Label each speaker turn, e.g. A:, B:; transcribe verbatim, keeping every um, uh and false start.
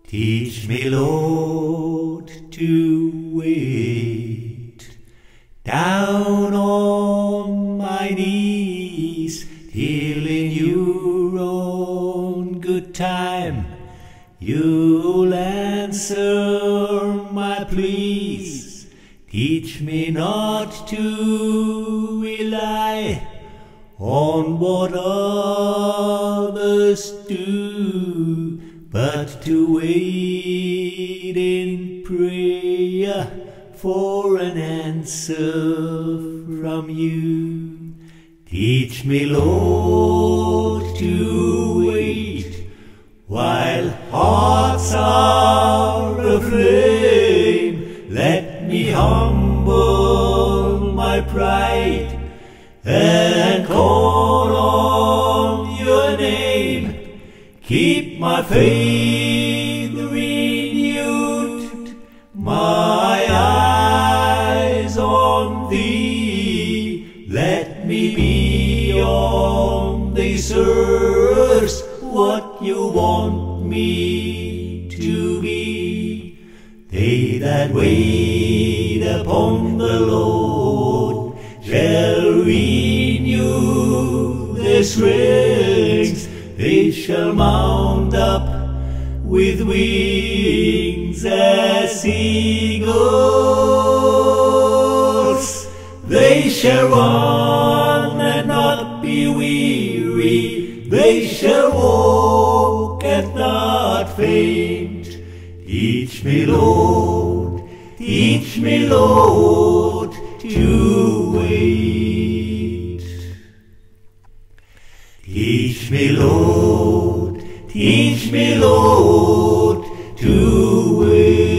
A: Teach me, Lord, to wait down on my knees, till in your own good time you'll answer my pleas. Teach me not to rely on what others do, but to wait in prayer for an answer from you. Teach me, Lord, to wait while hearts are aflame. Let me humble my pride and call on your name. Keep my faith renewed, my eyes on thee. Let me be on this earth what you want me to be. They that wait upon the Lord shall renew their strength. They shall mount up with wings as eagles. They shall run and not be weary. They shall walk and not faint. Teach me, Lord, teach me, Lord, to wait. Teach me, Lord, teach me, Lord, to wait.